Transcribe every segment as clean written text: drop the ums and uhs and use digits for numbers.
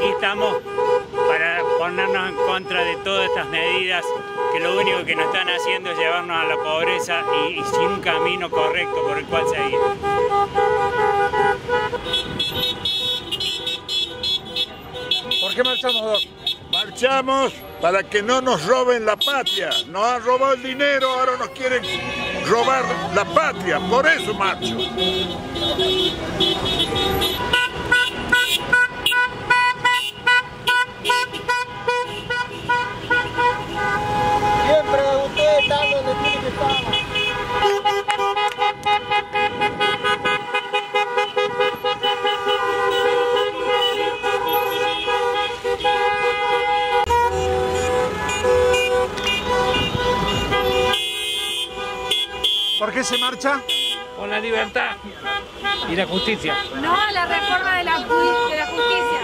aquí estamos para ponernos en contra de todas estas medidas que lo único que nos están haciendo es llevarnos a la pobreza y sin un camino correcto por el cual seguir. ¿Por qué marchamos, Doc? Marchamos para que no nos roben la patria. Nos han robado el dinero, ahora nos quieren robar la patria. Por eso marcho. Siempre ustedes están donde tienen que estar. ¿Por qué se marcha? Por la libertad y la justicia. No a la reforma de la justicia.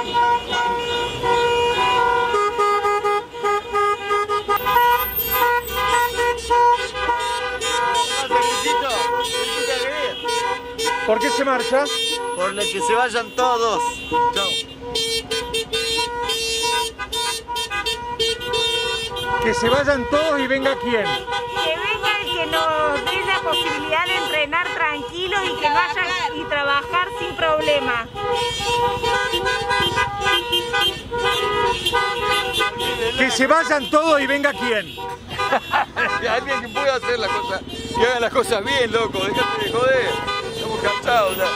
¿Por qué se marcha? Por la que se vayan todos. Chao. Que se vayan todos y venga quién. Que venga el que nos dé la posibilidad de entrenar tranquilos y que vaya y trabajar sin problema. Que se vayan todos y venga quién. Alguien que pueda hacer la cosa, que haga las cosas bien, loco. Déjate de joder. Estamos cansados ya.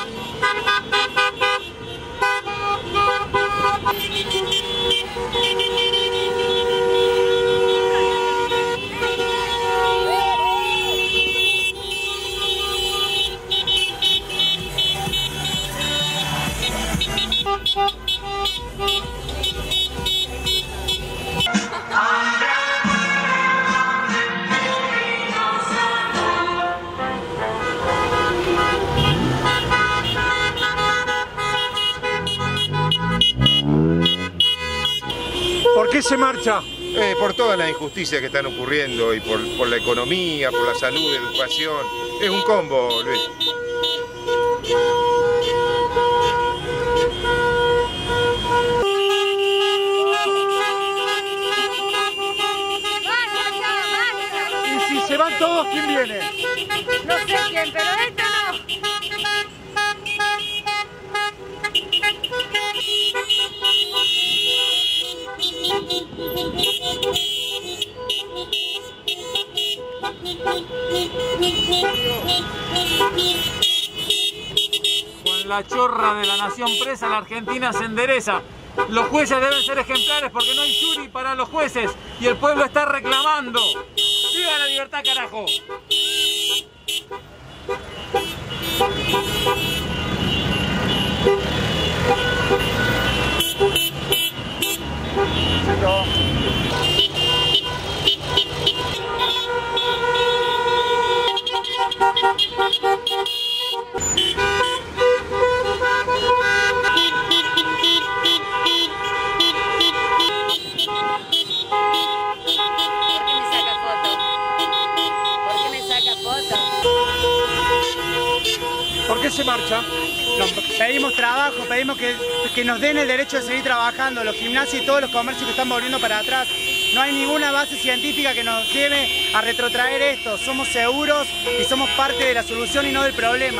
¿Por qué se marcha? Por todas las injusticias que están ocurriendo y por la economía, por la salud, educación. Es un combo, Luis. Y si se van todos, ¿quién viene? No sé quién, pero esto no. Con la chorra de la nación presa, la Argentina se endereza. Los jueces deben ser ejemplares porque no hay jury para los jueces y el pueblo está reclamando. ¡Viva la libertad, carajo! ¿Por qué se marcha? Pedimos trabajo, pedimos que nos den el derecho de seguir trabajando, los gimnasios y todos los comercios que están volviendo para atrás. No hay ninguna base científica que nos lleve a retrotraer esto. Somos seguros y somos parte de la solución y no del problema.